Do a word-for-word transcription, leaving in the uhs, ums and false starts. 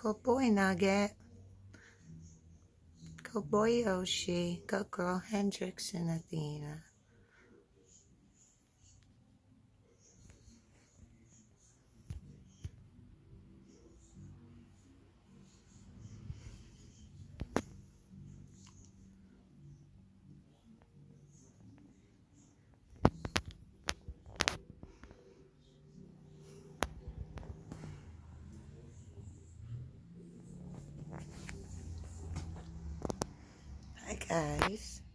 Good boy, Nugget. Good boy, Yoshi. Good girl, Hendrix and Athena. Hi, guys.